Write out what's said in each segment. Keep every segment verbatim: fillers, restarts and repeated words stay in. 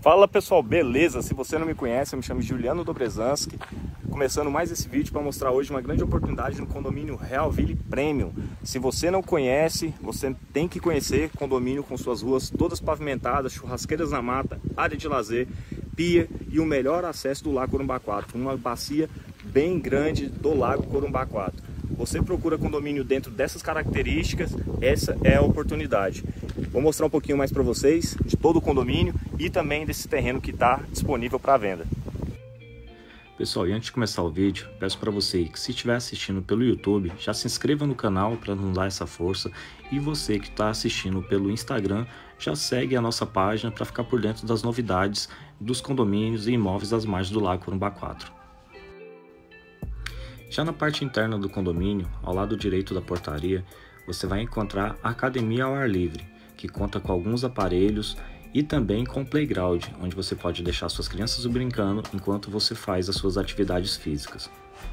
Fala pessoal, beleza? Se você não me conhece, eu me chamo Juliano Dobrezanski, começando mais esse vídeo para mostrar hoje uma grande oportunidade no condomínio Realville Premium. Se você não conhece, você tem que conhecer condomínio com suas ruas todas pavimentadas, churrasqueiras na mata, área de lazer, pia e o melhor acesso do Lago Corumbá quatro, uma bacia bem grande do Lago Corumbá quatro. Você procura condomínio dentro dessas características, essa é a oportunidade. Vou mostrar um pouquinho mais para vocês de todo o condomínio e também desse terreno que está disponível para venda. Pessoal, e antes de começar o vídeo, peço para você que se estiver assistindo pelo YouTube, já se inscreva no canal para nos dar essa força. E você que está assistindo pelo Instagram, já segue a nossa página para ficar por dentro das novidades dos condomínios e imóveis das margens do Lago Corumbá quatro. Já na parte interna do condomínio, ao lado direito da portaria, você vai encontrar a academia ao ar livre, que conta com alguns aparelhos e também com playground, onde você pode deixar suas crianças brincando enquanto você faz as suas atividades físicas.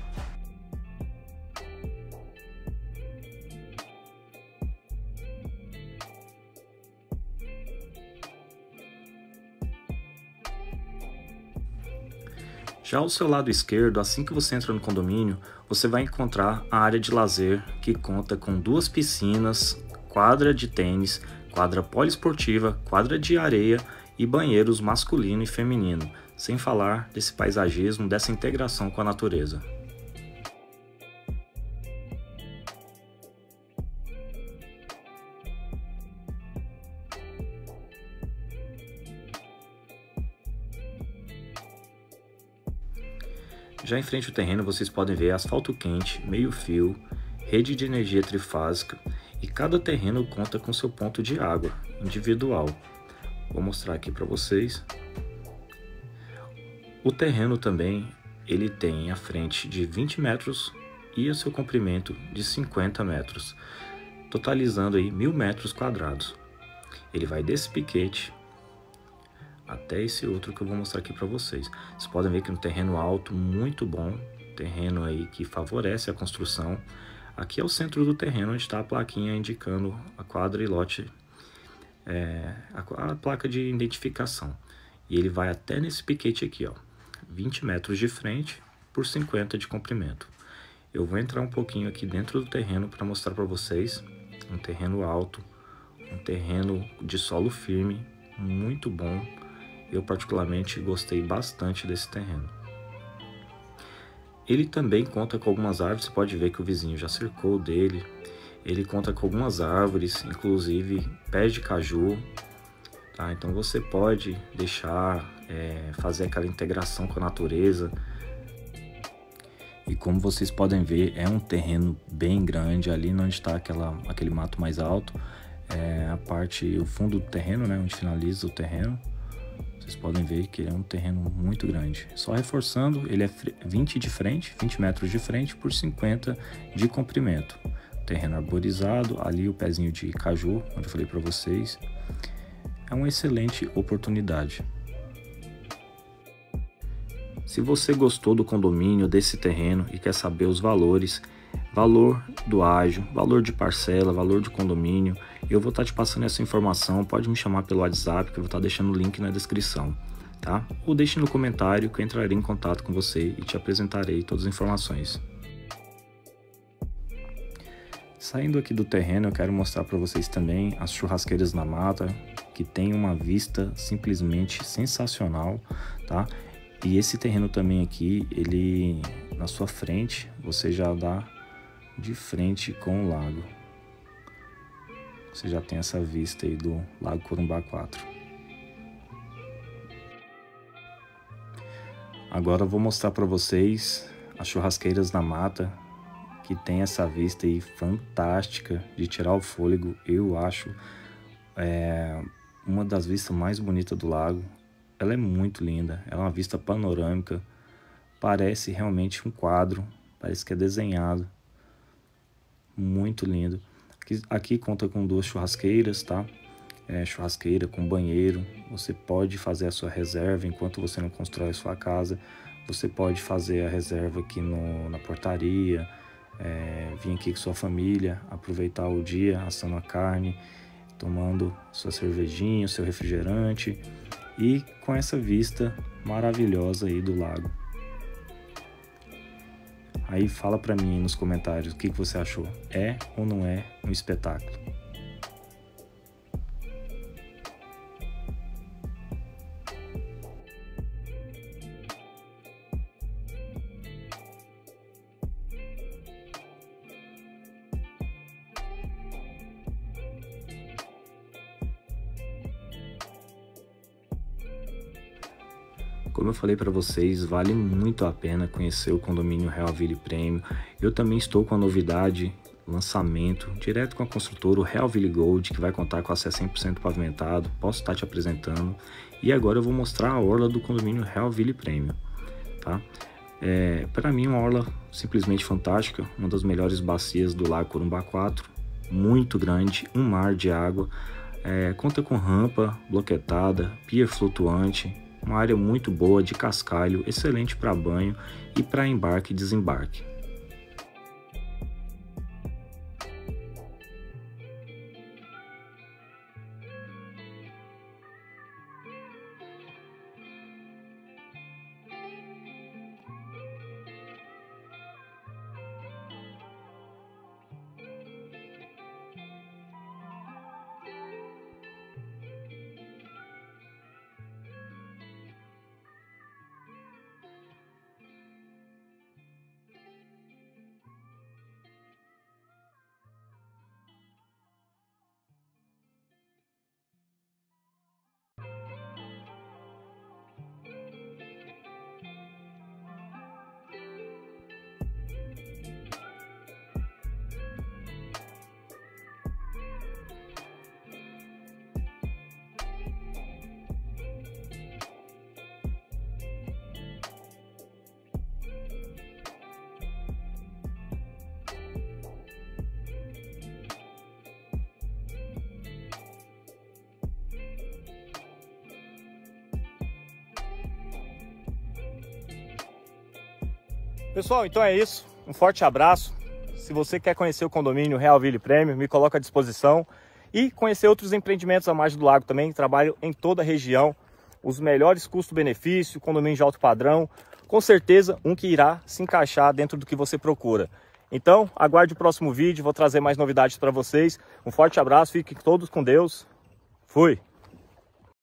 Já ao seu lado esquerdo, assim que você entra no condomínio, você vai encontrar a área de lazer, que conta com duas piscinas, quadra de tênis, quadra poliesportiva, quadra de areia e banheiros masculino e feminino, sem falar desse paisagismo, dessa integração com a natureza. Já em frente ao terreno vocês podem ver asfalto quente, meio fio, rede de energia trifásica e cada terreno conta com seu ponto de água individual. Vou mostrar aqui para vocês. O terreno também ele tem a frente de vinte metros e o seu comprimento de cinquenta metros, totalizando aí mil metros quadrados. Ele vai desse piquete até esse outro que eu vou mostrar aqui para vocês. Vocês podem ver que é um terreno alto, muito bom, terreno aí que favorece a construção. Aqui é o centro do terreno, onde está a plaquinha indicando a quadra e lote, é, a, a placa de identificação. E ele vai até nesse piquete aqui, ó, vinte metros de frente por cinquenta de comprimento. Eu vou entrar um pouquinho aqui dentro do terreno para mostrar para vocês. Um terreno alto, um terreno de solo firme, muito bom. Eu particularmente gostei bastante desse terreno. Ele também conta com algumas árvores, você pode ver que o vizinho já cercou dele. Ele conta com algumas árvores, inclusive pés de caju. Tá? Então você pode deixar, é, fazer aquela integração com a natureza. E como vocês podem ver, é um terreno bem grande, ali onde está aquela, aquele mato mais alto. É a parte, o fundo do terreno, né, onde finaliza o terreno. Vocês podem ver que ele é um terreno muito grande. Só reforçando, ele é vinte de frente, vinte metros de frente por cinquenta de comprimento. Terreno arborizado, ali o pezinho de caju, onde eu falei para vocês. É uma excelente oportunidade. Se você gostou do condomínio, desse terreno e quer saber os valores, valor do ágio, valor de parcela, valor de condomínio, eu vou estar te passando essa informação. Pode me chamar pelo WhatsApp, que eu vou estar deixando o link na descrição, tá? Ou deixe no comentário que eu entrarei em contato com você e te apresentarei todas as informações. Saindo aqui do terreno, eu quero mostrar para vocês também as churrasqueiras na mata, que tem uma vista simplesmente sensacional, tá? E esse terreno também aqui, ele na sua frente, você já dá de frente com o lago. Você já tem essa vista aí do Lago Corumbá quatro. Agora eu vou mostrar para vocês as churrasqueiras na mata, que tem essa vista aí fantástica de tirar o fôlego. Eu acho é, uma das vistas mais bonitas do lago. Ela é muito linda, ela é uma vista panorâmica, parece realmente um quadro, parece que é desenhado, muito lindo. Aqui, aqui conta com duas churrasqueiras, tá? É, churrasqueira com banheiro. Você pode fazer a sua reserva enquanto você não constrói a sua casa. Você pode fazer a reserva aqui no, na portaria, é, vir aqui com sua família, aproveitar o dia assando a carne, tomando sua cervejinha, seu refrigerante e com essa vista maravilhosa aí do lago. Aí fala para mim nos comentários o que que você achou. É ou não é um espetáculo? Como eu falei para vocês, vale muito a pena conhecer o condomínio Realville Premium. Eu também estou com a novidade, lançamento, direto com a construtora, o Realville Gold, que vai contar com acesso cem por cento pavimentado. Posso estar te apresentando. E agora eu vou mostrar a orla do condomínio Realville Premium. Tá? É, para mim, uma orla simplesmente fantástica, uma das melhores bacias do Lago Corumbá quatro, muito grande, um mar de água, é, conta com rampa bloquetada, pier flutuante, uma área muito boa de cascalho, excelente para banho e para embarque e desembarque. Pessoal, então é isso. Um forte abraço. Se você quer conhecer o condomínio Realville Premium, me coloca à disposição. E conhecer outros empreendimentos à margem do lago também. Trabalho em toda a região. Os melhores custo-benefício, condomínio de alto padrão. Com certeza, um que irá se encaixar dentro do que você procura. Então, aguarde o próximo vídeo. Vou trazer mais novidades para vocês. Um forte abraço. Fiquem todos com Deus. Fui!